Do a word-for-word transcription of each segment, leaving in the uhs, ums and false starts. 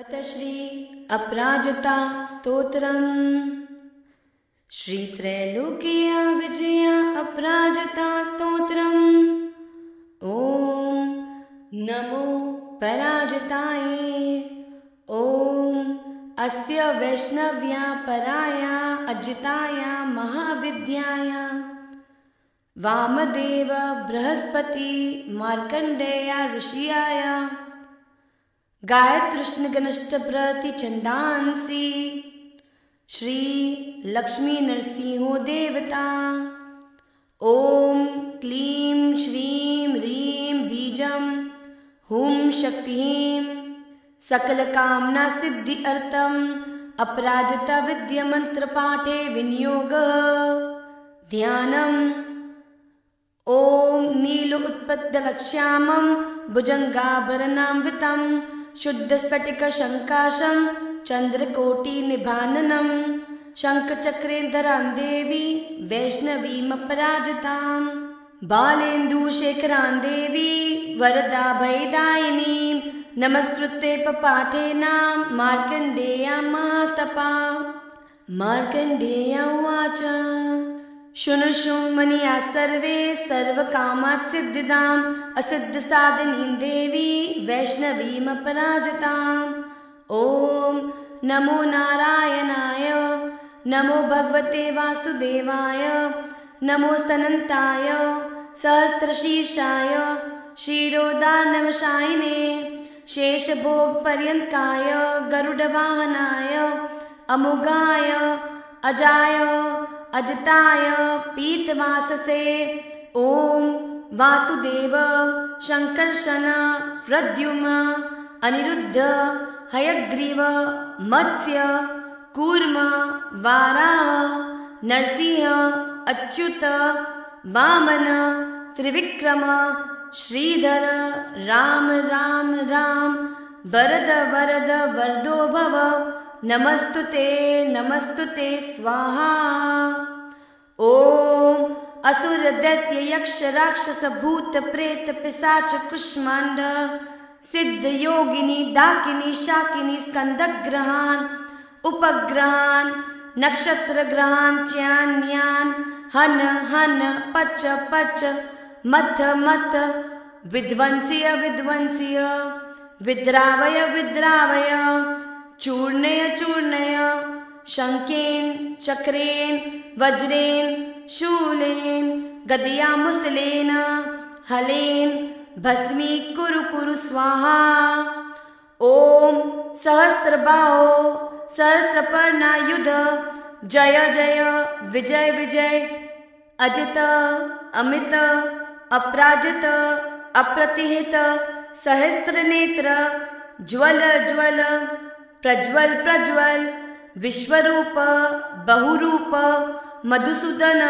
तत्तश्री अपराजिता स्तोत्रम्। श्रीत्रैलोक्य विजया अपराजिता स्तोत्रम्। ॐ नमो पराजिताय। ॐ अस्य वैष्णव्या पराया अजिताया महाविद्याय वामदेव बृहस्पति मार्कण्डेया ऋषियाय गायत्रुष्णगनष्ट प्रति चंदांसी श्री लक्ष्मी नरसिंहो देवता। ओम क्लीं श्रीं ह्रीं बीजं हुं शक्तिं सकल कामना सिद्धि अर्थम अपराजिता विद्या मंत्र पाठे विनियोग ध्यानम। ओम नील उत्पत्तलक्ष्यामं भुजंगाभरणान्वितं शुद्ध स्फटिक शंकाशं चंद्रकोटि निभाननं शंखचक्रेधरां देवी वैष्णवीमपराजितां बालेन्दुशेखरां देवी वरदा भयदायिनीं नमस्कृते पपाठेन मार्कण्डेया महातपा। मार्कण्डेय उवाच शृणु मनिया सर्वे सर्वकामात् सिद्धिदाम् असिद्धसाधिनीं देवी वैष्णवीमपराजिताम्। ॐ नमो नारायणाय नमो भगवते वासुदेवाय नमो स्तनन्ताय सहस्रशीर्षाय क्षीरोदार्णवशायिने शेषभोगपर्यन्ताय गरुडवाहनाय अमोघाय अजाय अजिताय पीतवाससे। ओम वासुदेव शंकर्षण प्रद्युम्न अनिरुद्ध हयग्रीव मत्स्य कूर्म वाराह नरसिंह अच्युत वामन त्रिविक्रम श्रीधर राम राम राम वरद वरद वरदो भव नमस्तुते नमस्तुते स्वाहा। ओम असुर दैत्य यक्ष राक्षस भूत प्रेत पिशाच कुष्मांड सिद्ध योगिनी डाकिनी शाकिनी स्कंदग्रहान उपग्रहान नक्षत्र ग्रहान च्यान्यान हन हन पच पच मथ मथ विध्वंसीय विध्वंसीय विद्रावय विद्रावय चूर्णय चूर्णय शंखेन चक्रेन वज्रेन शूलेन गदया मुसलेन हलेन भस्मी कुरु कुरु स्वाहा। ओम सहस्रबाहो सहस्रपर्णायुध जय जय विजय विजय अजित अमित अपराजित अप्रतिहित सहस्त्र नेत्र ज्वल ज्वल प्रज्वल प्रज्वल विश्वरूप बहुरूप मधुसूदन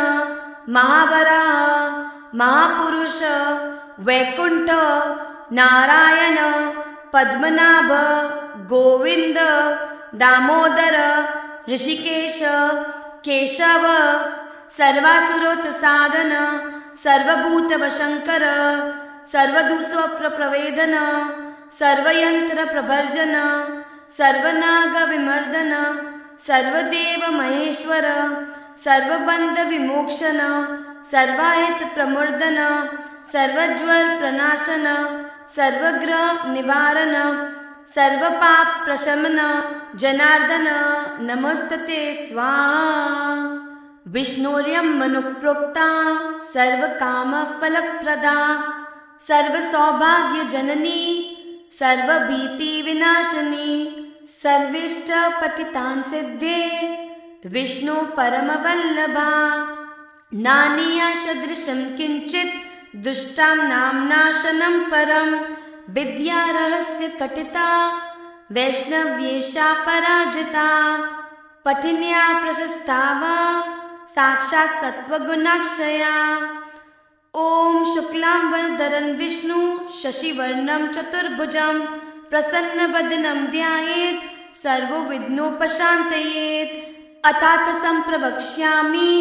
महावराह महापुरुष वैकुंठ नारायण पद्मनाभ गोविंद दामोदर ऋषिकेश केशव सर्वासुरोत साधन सर्वभूतवशंकर सर्वदुःस्वप्रवेदन सर्वयंत्र प्रभर्जन सर्वनाग विमर्दन सर्वदेव महेश्वर सर्वबंध विमोक्षण सर्वाहित प्रमुर्दन सर्वज्वर प्रनाशन सर्वग्रह निवारण सर्वपाप प्रशमन जनार्दन नमस्तते स्वाहा। विष्णुर्यं मनुप्रोक्ता सर्वकामफलप्रदा सर्वसौभाग्यजननी सर्वभीतिविनाशिनी सर्वेष्टपतितां सिद्धे विष्णु परमवल्लभा नानीया सदृशं किंचित् दुष्टां नामनाशनं परं विद्या रहस्य कटिता वैष्णव्येषा पराजिता पठिन्या प्रशस्ता वा साक्षात् सत्त्वगुणाक्षया। ओम शुक्लांबरधरं विष्णु शशिवर्णं चतुर्भुजं प्रसन्नवदनं ध्यायेत् सर्वविघ्नोपशान्तयेत्। अतात संप्रवक्ष्यामि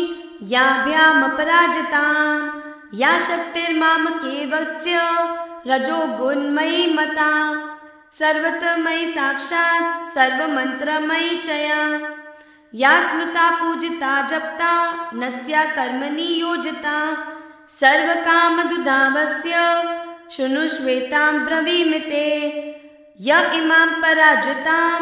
याभ्यामपराजितां या शक्तिर्मामके वत्स्य रजोगुणमयी मता सर्वतमयी साक्षात् सर्वमन्त्रमयी च या या स्मृता पूजिता जप्ता नस्या कर्मणि योजिता सर्वकामदुधावस्य शृणुष्वेतां ब्रवीमि ते य इमां पराजितां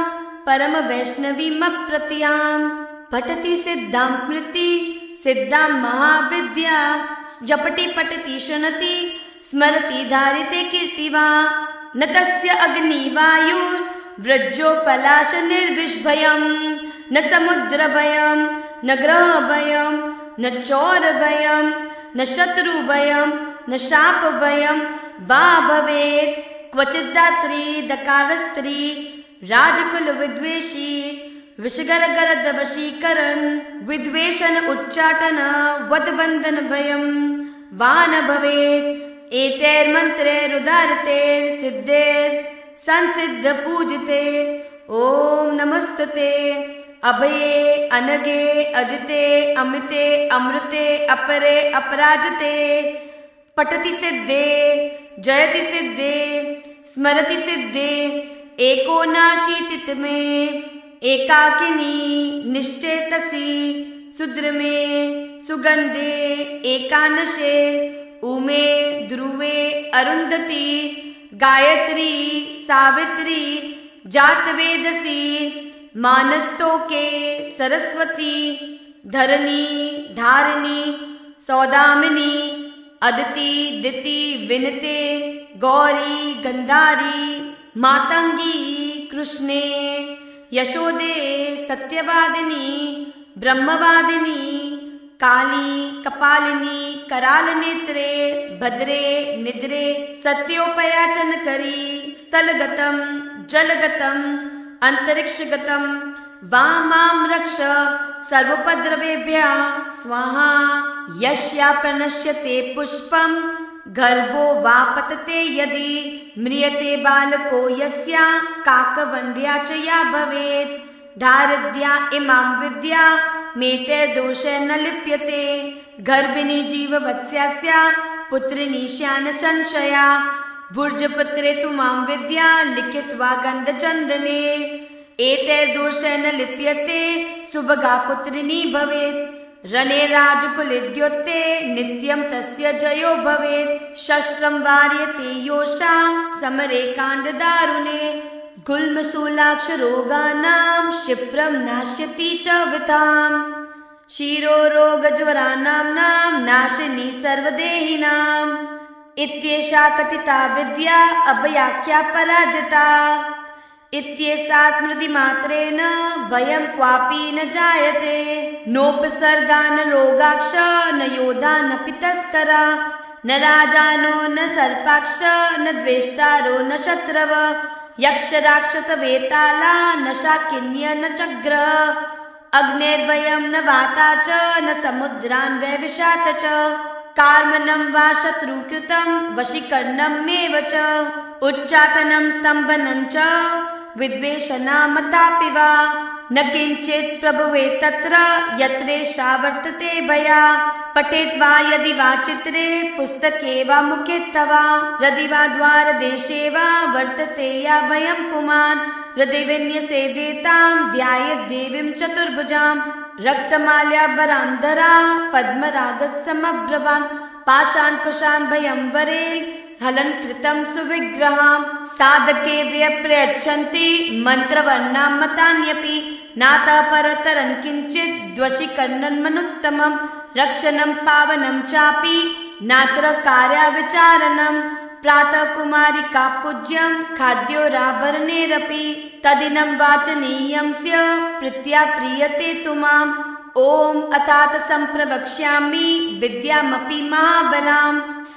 परमवैष्णवीमप्रत्यां पठति सिद्धां स्मृति सिद्धां महाविद्या जपति पठति शृणति स्मरति धारिते कीर्तिवा न तस्य अग्निवायुर्वृज्यो पलाश निर्विषभयं न समुद्रभयं न ग्रहभयं न चोरभयं न शत्रुभयं न शापभयं वा भवेत् क्वचित् दात्री दकारस्त्री राजकुलविद्वेषी विषगरगरदवशीकरन् विद्वेषण उच्चाटन वधबन्धन भयं वा न भवेत् एतैर्मन्त्रैरुदारतैर् सिद्धैर् संसिद्ध पूजिते ॐ नमस्तते अभये अनगे अजिते अमिते अमृते अपरे अपराजिते पठति सिद्धे जयति सिद्धे स्मरति सिद्धे एको नाशीतित में एकाकिनी निश्चेतसी सुद्रमे सुगंधे एकानशे उमे ध्रुवे अरुंधति गायत्री सावित्री जातवेदसी मानस्तोके सरस्वती धरणी धारिणी सौदामिनी अदिति दिति विनते गौरी गंधारी मातंगी कृष्णे यशोदे सत्यवादिनी ब्रह्मवादिनी काली कपालिनी कराल नेत्रे भद्रे निद्रे सत्योपयाचन करी स्थलगतम जलगतम अंतरिक्षगतम वामां रक्ष सर्वोपद्रवेभ्यः स्वाहा यस्या प्रणश्यते पुष्पं गर्भो वा पतते यदि म्रियते बालको यस्या काकवन्द्या च या भवेत् धारद्या इमां विद्या मेतैर्दोषेण न लिप्यते गर्भिणी जीववत्स्यास्या पुत्रिणी श्यान संशया भुर्जपुत्रे तु मां विद्या लिखित्वा गन्धचन्दने एतैर्दोषेण न लिप्यते सुभगा पुत्रिणी भवेत् रणे राजकुलेद्योते नित्यं तस्य जयो भवेत् शस्त्रं वार्यते योषा समरे काण्डदारुणे गुल्मस्थूलाक्षरोगाणां क्षिप्रं नाश्यति च विताम् क्षीरोरोगज्वराणां नाशिनी सर्वदेहिनाम् इत्येषा कथिता विद्या अभयाख्या पराजिता इत्येषा स्मृतिमात्रेण भयं क्वापि न जायते नोपसर्गा न रोगाक्ष न योधा न पितस्करा न राजानो न सर्पाक्ष न द्वेष्टारो न शत्रव यक्ष राक्षस वेताला न शाकिन्य न चग्रह अग्नेर्भयं न वाता च न समुद्रान् वैविशात च कार्मणं वा शत्रुकृतं वशीकरणमेव च उच्चाटनं स्तम्भनं च विद्वेषणामतापि वा न किञ्चित् प्रभवे तत्र यत्रेषा वर्तते भया पठेत् वा यदि वा चित्रे पुस्तके वा मुखे तवा हृदि वा द्वारदेशे वा वर्तते या भयं पुमान् हृदि विन्यसेदेतां ध्यायेत् देवीं चतुर्भुजां रक्तमाल्याम्बरान्धरा पद्मरागसमभ्रवां पाशान्कुशान् भयं वरेल् हलनकृतं सुविग्रहां साधकेभ्यः प्रयच्छन्ति मन्त्रवर्णां मतान्यपि नातः परतरं किञ्चित् द्वशीकरणन्मनुत्तमं रक्षणं पावनं चापि नात्र कार्याविचारणं प्रातः कुमारिका पूज्यं खाद्योराभरणैरपि तदिनं वाचनीयं स्य प्रीत्या प्रीयते तु माम् ॐ अतात सम्प्रवक्ष्यामि विद्यामपि महाबलां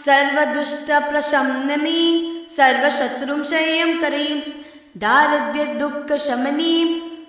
सर्वदुष्टप्रशमनीं सर्वशत्रुं क्षयंकरीं दारिद्र्यदुःखशमनीं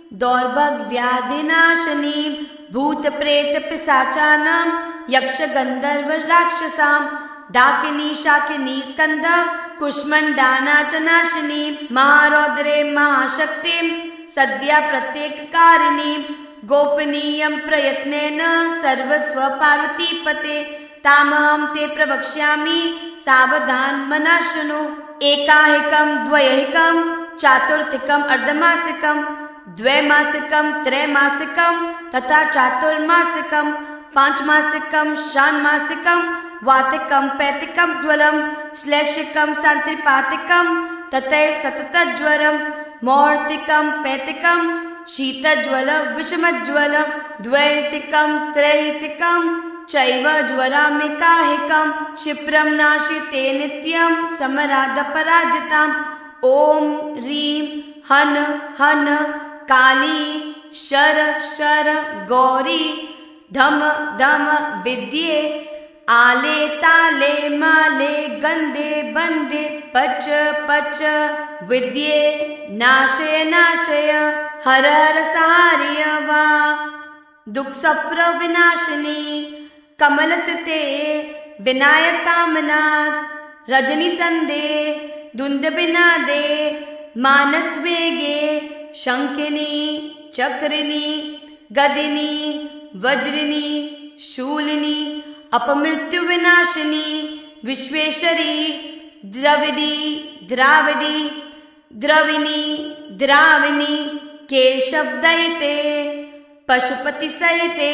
दौर्भग्यव्याधिनाशनीं भूतप्रेतपिशाचानां यक्षगन्धर्वराक्षसां डाकिनी शाकिनी स्कन्द कुष्मण्डाना च नाशिनीं महारौद्रे महाशक्तिं सद्या प्रत्येककारिणीं गोपनीयं प्रयत्नेन सर्वस्वपार्वतीपते तामहं ते प्रवक्ष्यामि सावधान मना शृणु एकाहिकं द्वयहिकं चातुर्थिकम अर्धमासिकम द्वैमासिकम त्रैमासिकम तथा चातुर्मासिकम पांचमासिकम षाण्मासिकम वातिकम पैतिकम ज्वलम श्लेषिकम सांत्रिपातिकम तथैव सततज्वरम मौर्तिकम पैतिकम शीतज्वल विषमज्वल द्वैतिकम त्रैतिकम चैव ज्वरामिकाहिकम क्षिप्रम नाशिते नित्यम समराद पराजिताम। ओम ह्रीं हन हन काली शर शर गौरी धम धम विद्ये आले ताले माले गंदे बंदे पच पच विद्ये नाशय नाशय हर हर सहार्य वा दुख सप्र विनाशिनी कमल स्थिते विनायक कामनाथ रजनी संदे दुंद बिनादे मानस वेगे शंखिनी चक्रिनी गदिनी वज्रिनी शूलिनी अपमृत्यु विनाशिनी विश्वेश्वरी द्रविडी द्राविडी द्रविनी द्राविनी केशवदयिते पशुपति सहिते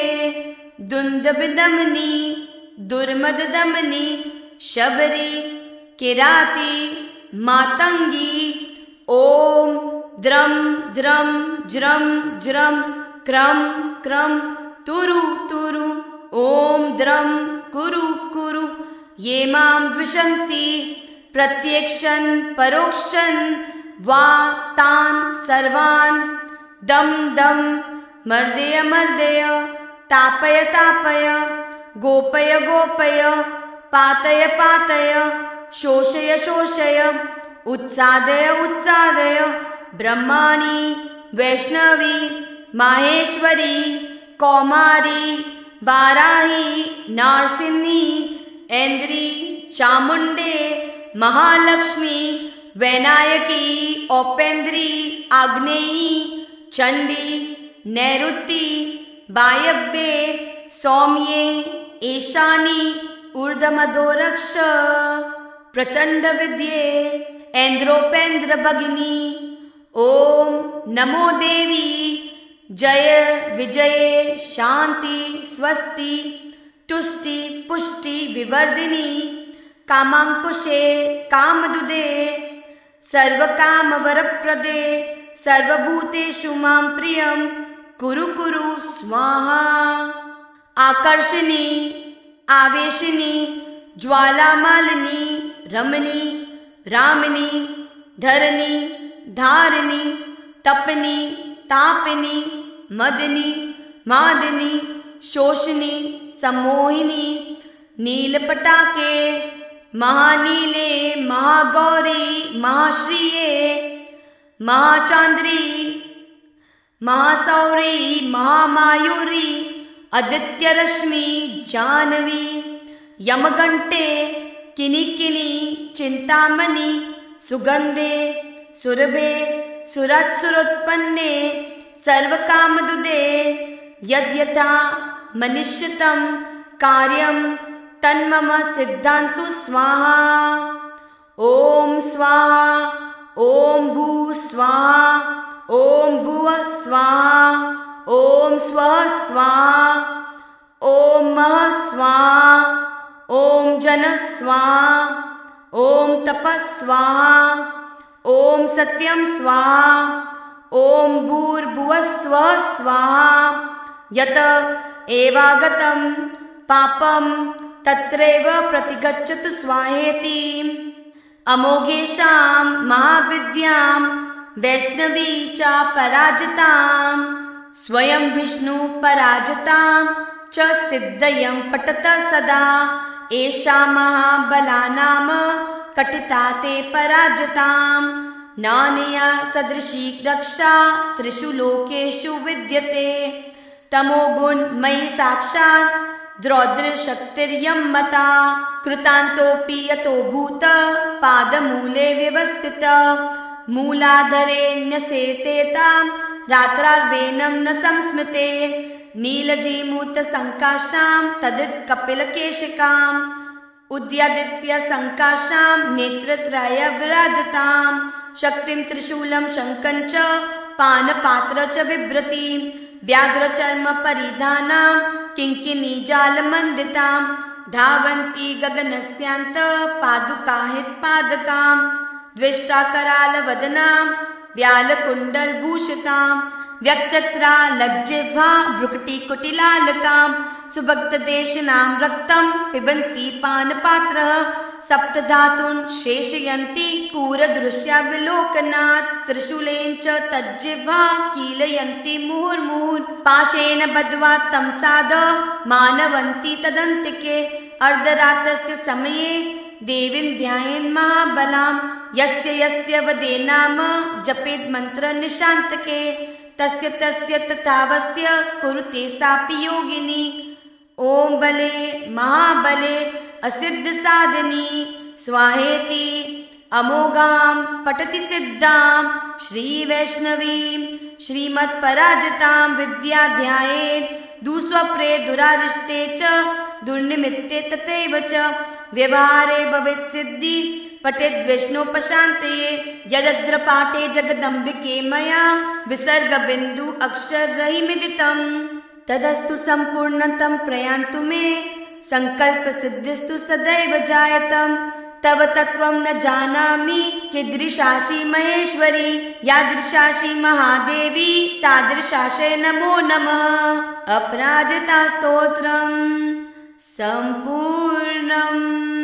दुंदबिदमनी दुर्मददमनी शबरी किराती मातंगी। ओम द्रम द्रम ज्रम ज्रम क्रम क्रम तुरु तुरु ओम द्रम कुरु कुरु ये मां द्विषन्ति प्रत्यक्षन परोक्षन वा तान सर्वान् दम दम मर्दय मर्दय तापय तापय गोपय गोपय पातय पातय शोषय शोषय उत्सादय उत्सादय ब्रह्माणी वैष्णवी माहेश्वरी कौमारी वाराही नारसिंही ऐन्द्री चामुंडे महालक्ष्मी वैनायकी औपेन्द्री आग्नेयी चंडी नैऋति वायव्ये सौम्ये ईशानी ऊर्ध्वमधोरक्ष प्रचंड विद्ये ऐन्द्रोपेन्द्र भगिनी। ओम नमो देवी जय विजये शांति स्वस्ति तुष्टि पुष्टि विवर्धिनी कामांकुशे कामदुदे सर्वकाम वरप्रदे सर्वभूतेषु मां प्रियं कुरु कुरु स्वाहा। आकर्षणी आवेशिनी ज्वालामालिनी रमणी रामिनी धरणी धारिणी तपनी तापिनी मदनी मादिनी शोषिनी सम्मोहिनी नीलपटाके महानीले महागौरी महाश्रिये महाचांद्री महासौरी महामायूरी आदित्यरश्मि जानवी यमघंटे किनिकिनी चिंतामणि सुगंधे सुरभे सुरत्सुरोत्पन्ने सर्वकामदुदे यद्यथा मनिष्यतं कार्यं तन्मम सिद्धान्तु स्वाहा। ओम स्वाहा ओम भू स्वाहा ओम भुव स्वाहा ओम स्वः स्वाहा ओम मह स्वाहा ओम जन स्वाहा ओम तपः स्वाहा ओम सत्यम स्वाहा ओम भूर्भुवः स्वः स्वाहा। यत एवागतं पापं तत्रैव प्रतिगच्छतु स्वाहेति। अमोघेषां महाविद्यां वैष्णवी च पराजितां स्वयं विष्णु पराजितां च सिद्धयं पठत सदा। एषा महाबलानां कटिता ते पराजितां नान्या सदृशी रक्षा त्रिषु लोकेषु विद्यते। तमोगुणमयी साक्षात् द्रौद्रशक्तिर्यं मता कृतान्तोऽपि यतो भूत पादमूले व्यवस्थित मूलाधरे न्यसेतेतां रात्रार्वेणं न संस्मृते नीलजीमूत संकाशां तदित् कपिलकेशिकाम् उद्यादित्य संकाशां नेत्रत्रय विराजतां शक्तिं त्रिशूलं शङ्खं च पानपात्र च बिभ्रति व्याघ्रचर्म परिधानां किङ्किणीजालमण्डितां धावन्ति गगनस्यान्त पादुकाहितपादकां द्वेष्टाकरालवदनां व्यालकुण्डलभूषितां व्यक्तत्रा लज्जिह्वा भ्रुकुटिकुटिलालकां सुभक्तदेशिनां रक्तं पिबन्ति पानपात्रः सप्तधातून् शेषयन्ति कूरदृश्या विलोकनात् त्रिशूलेन च तज्जिह्वा कीलयन्ति मुहुर्मुहुः पाशेन बद्ध्वा तं साध मानवन्ति तदन्तिके अर्धरात्रस्य समये देवीं ध्यायेन् महाबलां यस्य यस्य वदे नाम जपेत् मंत्र निशान्तके तस्य तस्य तथावस्य कुरुते सापि योगिनी ओम बले महाबले असिद्ध साधनी स्वाहेति अमोघां पठति सिद्धां श्री वैष्णवीं श्रीमत्पराजितां विद्या ध्यायेत् दुस्वप्रे दुरारिष्टे च दुर्निमित्ते तथैव च व्यवहारे भवेत् सिद्धि पठेत् वैष्णोपशान्तये यदद्र पाठे जगदम्बिके मया विसर्ग बिंदु अक्षर रहिमिदितं तदस्तु संपूर्णतं प्रयान्तु मे संकल्प सिद्धिस्तु सदैव जायतं तव तत्त्वं न जानामि कीदृशासि महेश्वरी यादृशासि महादेवी तादृशासे नमो नमः। अपराजिता स्तोत्रम् संपूर्णम्।